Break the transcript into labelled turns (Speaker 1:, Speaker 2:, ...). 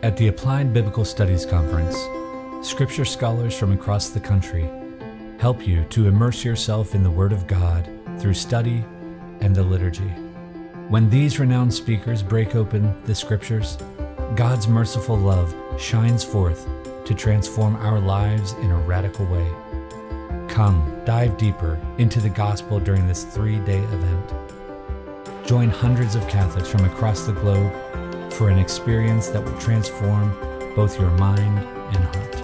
Speaker 1: At the Applied Biblical Studies Conference, Scripture scholars from across the country help you to immerse yourself in the Word of God through study and the liturgy. When these renowned speakers break open the Scriptures, God's merciful love shines forth to transform our lives in a radical way. Come, dive deeper into the gospel during this 3-day event. Join hundreds of Catholics from across the globe for an experience that will transform both your mind and heart.